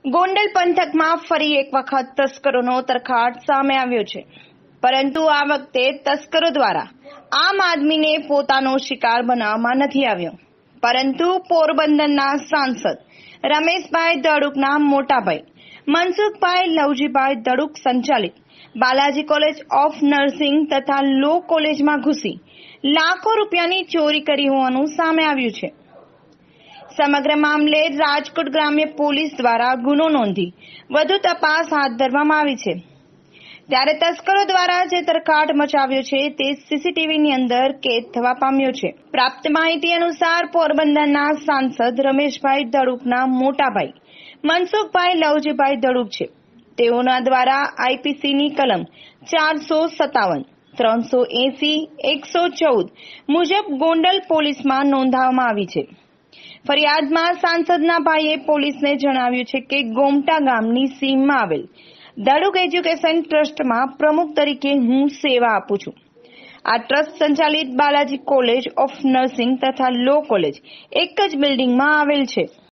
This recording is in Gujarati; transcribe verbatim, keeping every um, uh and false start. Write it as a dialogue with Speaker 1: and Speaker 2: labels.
Speaker 1: ગોંડલ પંથકમાં ફરી એક વખત તસ્કરોનો તરખાટ સામે આવ્યો છે, પરંતુ આ વખતે તસ્કરો દ્વારા આમ આદમીને પોતાનો શિકાર બનાવવામાં નથી આવ્યો, પરંતુ પોરબંદરના સાંસદ રમેશભાઈ દડુકના મોટાભાઈ મનસુખભાઈ લવજીભાઈ દડુક સંચાલિત બાલાજી કોલેજ ઓફ નર્સિંગ તથા લો કોલેજમાં ઘૂસી લાખો રૂપિયાની ચોરી કરી હોવાનું સામે આવ્યું છે। સમગ્ર મામલે રાજકોટ ગ્રામ્ય પોલીસ દ્વારા ગુનો નોંધી વધુ તપાસ હાથ ધરવામાં આવી છે। ત્યારે તસ્કરો દ્વારા જે તરખાટ મચાવ્યો છે તે સીસીટીવીની અંદર કેદ થવા પામ્યો છે। પ્રાપ્ત માહિતી અનુસાર પોરબંદરના સાંસદ રમેશભાઈ દડુકના મોટાભાઈ મનસુખભાઈ લવજીભાઈ દડુક છે। તેઓના દ્વારા આઈપીસીની કલમ ચારસો સત્તાવન ત્રણસો એસી એકસો ચૌદ મુજબ ગોંડલ પોલીસમાં નોંધાવવામાં આવી છે। ફરિયાદમાં સાંસદના ભાઈએ પોલીસને જણાવ્યું છે કે ગોમટા ગામની સીમમાં આવેલ દડુક એજ્યુકેશન ટ્રસ્ટમાં પ્રમુખ તરીકે હું સેવા આપું છું। આ ટ્રસ્ટ સંચાલિત બાલાજી કોલેજ ઓફ નર્સિંગ તથા લો કોલેજ એક જ બિલ્ડિંગમાં આવેલ છે।